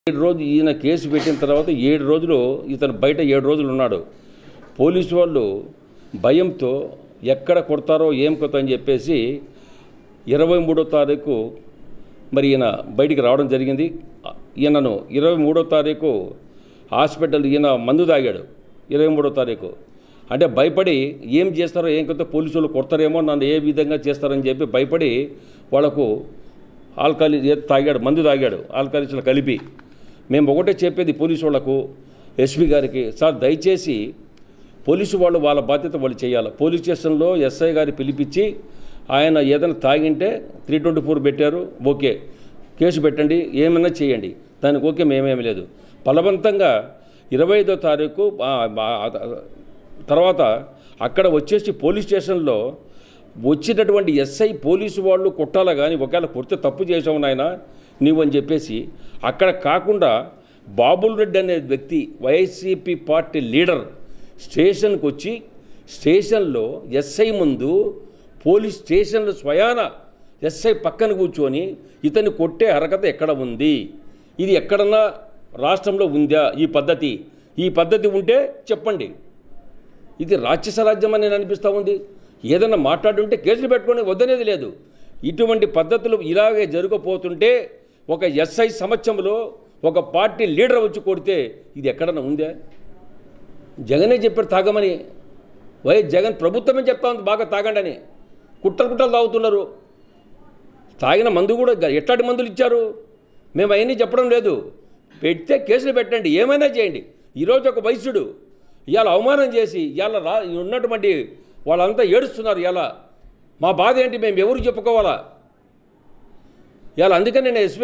7 రోజులు ఈయన కేసు పెట్టిన తర్వాత 7 రోజులు ఇతను బయట 7 రోజులు ఉన్నాడు. పోలీసు వాళ్ళు భయంతో ఎక్కడ కొడతారో ఏం కొత్త అని చెప్పేసి 23వ తారీఖు మరి ఈయన బయటికి రావడం జరిగింది. ఈయనను 23వ తారీఖు హాస్పిటల్ ఈయన మందు తాగాడు 23వ తారీఖు. అంటే భయపడి ఏం చేస్తారో ఏం కొత్త పోలీసు వాళ్ళు కొడతారేమో, నన్ను ఏ విధంగా చేస్తారని చెప్పి భయపడి వాళ్ళకు ఆల్కహాల్ తాగాడు, మందు తాగాడు ఆల్కహాలిస్టులు కలిపి. మేము ఒకటే చెప్పేది పోలీసు వాళ్లకు, ఎస్పీ గారికి, సార్ దయచేసి పోలీసు వాళ్ళు వాళ్ళ బాధ్యత వాళ్ళు చేయాలి. పోలీస్ స్టేషన్లో ఎస్ఐ గారి పిలిపించి ఆయన ఏదైనా తాగింటే 324 పెట్టారు, ఓకే కేసు పెట్టండి, ఏమైనా చేయండి, దానికి ఓకే, మేమేమి లేదు. బలవంతంగా 25వ తారీఖు తర్వాత అక్కడ వచ్చేసి పోలీస్ స్టేషన్లో వచ్చినటువంటి ఎస్ఐ పోలీసు వాళ్ళు కొట్టాలా కానీ ఒకవేళ కొడితే తప్పు చేసావు నాయన నీవు అని చెప్పేసి అక్కడ కాకుండా బాబుల్ రెడ్డి అనే వ్యక్తి వైసీపీ పార్టీ లీడర్ స్టేషన్కి వచ్చి స్టేషన్లో ఎస్ఐ ముందు పోలీస్ స్టేషన్లో స్వయాన ఎస్ఐ పక్కన కూర్చొని ఇతన్ని కొట్టే అర్హత ఎక్కడ ఉంది, ఇది ఎక్కడన్నా రాష్ట్రంలో ఉందా ఈ పద్ధతి ఉంటే చెప్పండి. ఇది రాక్షస రాజ్యం అని అనిపిస్తూ ఉంది. ఏదన్నా మాట్లాడుంటే కేసులు పెట్టుకొని వద్దనేది లేదు. ఇటువంటి పద్ధతులు ఇలాగే జరగపోతుంటే ఒక ఎస్ఐ సమక్షంలో ఒక పార్టీ లీడర్ వచ్చి కొడితే ఇది ఎక్కడన్నా ఉందా? జగనే చెప్పారు తాగమని, జగన్ ప్రభుత్వమే చెప్తా ఉంది బాగా తాగండి అని. కుట్టలు తాగుతున్నారు. తాగిన మందు కూడా ఎట్లాంటి మందులు ఇచ్చారు మేము అవన్నీ చెప్పడం లేదు. పెడితే కేసులు పెట్టండి, ఏమైనా చేయండి. ఈరోజు ఒక వైశ్యుడు ఇవాళ అవమానం చేసి ఇవాళ ఉన్నటువంటి వాళ్ళంతా ఏడుస్తున్నారు. ఇలా మా బాధ ఏంటి, మేము ఎవరికి చెప్పుకోవాలా? ఇవాళ అందుకని నేను ఎస్పీ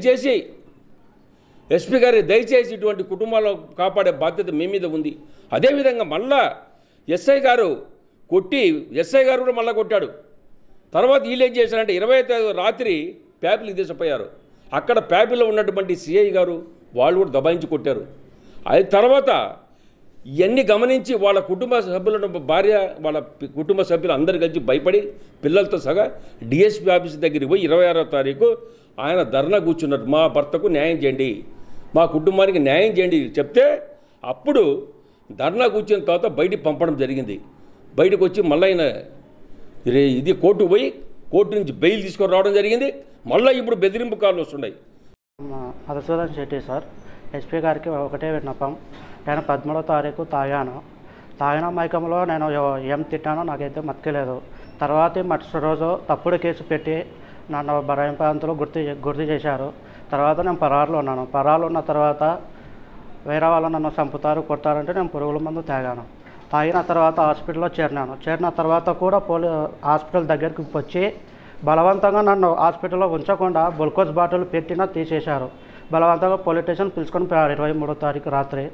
గారి దయచేసి ఇటువంటి కుటుంబాలను కాపాడే బాధ్యత మీ మీద ఉంది. అదేవిధంగా మళ్ళా ఎస్ఐ గారు కూడా మళ్ళీ కొట్టాడు. తర్వాత వీళ్ళు ఏం చేశారంటే 25 రాత్రి ప్యాపిల్కి తీసుకుపోయారు. అక్కడ ప్యాపిల్లో ఉన్నటువంటి సిఐ గారు వాళ్ళు కూడా దబాయించి కొట్టారు. అది తర్వాత ఇవన్నీ గమనించి వాళ్ళ కుటుంబ సభ్యులను భార్య వాళ్ళ కుటుంబ సభ్యులు అందరు కలిసి భయపడి పిల్లలతో సగా డిఎస్పీ ఆఫీస్ దగ్గరికి పోయి 26వ తారీఖు ఆయన ధర్నా కూర్చున్నారు. మా భర్తకు న్యాయం చేయండి, మా కుటుంబానికి న్యాయం చేయండి చెప్తే అప్పుడు ధర్నా కూర్చున్న తర్వాత బయటికి పంపడం జరిగింది. బయటకు వచ్చి మళ్ళీ ఆయన ఇది కోర్టుకు పోయి కోర్టు నుంచి బెయిల్ తీసుకొని రావడం జరిగింది. మళ్ళీ ఇప్పుడు బెదిరింపు కాళ్ళు వస్తున్నాయి. మధుసూదన్ శెట్టి సార్, ఎస్పీ గారికి ఒకటే విన్నపం. నేను 13వ తారీఖు తాగిన మైకంలో నేను ఏం తిట్టానో నాకైతే మతిలేదు. తర్వాత మరుసటి రోజు తప్పుడు కేసు పెట్టి నన్ను బరాయింపులు గుర్తు చేశారు. తర్వాత నేను పరారులో ఉన్నాను. పరారులో ఉన్న తర్వాత వేరే వాళ్ళు నన్ను చంపుతారు కొడతారంటే నేను పురుగుల మందు తాగిన తర్వాత హాస్పిటల్లో చేరిన తర్వాత కూడా హాస్పిటల్ దగ్గరికి వచ్చి బలవంతంగా నన్ను హాస్పిటల్లో ఉంచకుండా గ్లూకోజ్ బాటిల్ పెట్టినా తీసేశారు. బలవంతంగా పోలీస్ స్టేషన్ పిలుచుకొని పోయారు. 23వ తారీఖు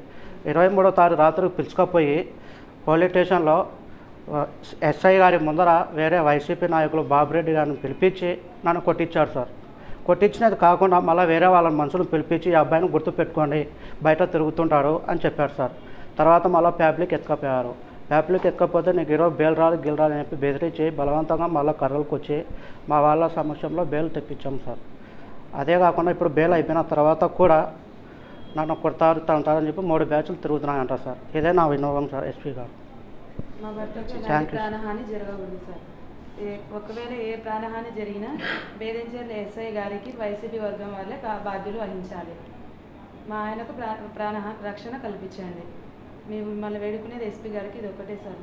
రాత్రి పిలుచుకపోయి పోలీస్ స్టేషన్లో ఎస్ఐ గారి ముందర వేరే వైసీపీ నాయకులు బాబురెడ్డి గారిని పిలిపించి నన్ను కొట్టించారు సార్. కొట్టించినది కాకుండా మళ్ళీ వేరే వాళ్ళ మనుషులను పిలిపించి ఈ అబ్బాయిని గుర్తుపెట్టుకోండి బయట తిరుగుతుంటారు అని చెప్పారు సార్. తర్వాత మళ్ళీ ఫ్యామిలీకి ఎత్తుకపోయారు. ఫ్యామిలీకి ఎత్తుకపోతే నీకు ఈరోజు బెయిల్ రాదు అని చెప్పి బెదిరించి బలవంతంగా మళ్ళీ కర్రలకు వచ్చి మా వాళ్ళ సమక్షంలో బెయిల్ తెప్పించాం సార్. అదే కాకుండా ఇప్పుడు బెయిల్ అయిపోయిన తర్వాత కూడా నన్ను తంటారని చెప్పి 3 బ్యాచ్లు తిరుగుతున్నాయంట సార్. ఇదే నా విన్నోవం సార్ ఎస్పీ గారు. మా భర్తకు ప్రాణహాని జరగకూడదు సార్. ఒకవేళ ఏ ప్రాణహాని జరిగినా బేదంచెర్ల ఎస్ఐ గారికి వైసీపీ వర్గం వల్లే బాధ్యులు వహించాలి. మా ఆయనకు రక్షణ కల్పించండి. మేము మిమ్మల్ని వేడుకునేది ఎస్పీ గారికి ఇది ఒకటే సార్.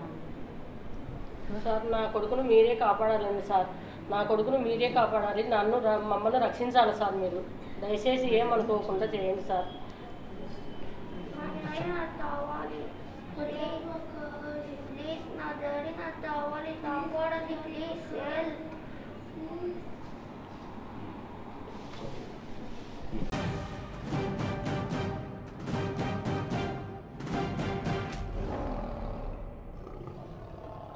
సార్ నా కొడుకును మీరే కాపాడాలండి సార్. నా కొడుకును మీరే కాపాడాలి, మమ్మల్ని రక్షించాలి సార్. మీరు దయచేసి ఏమనుకోకుండా చేయండి సార్. ప్లీజ్ నా డాడీ నా కావాలి కాపాడండి ప్లీజ్.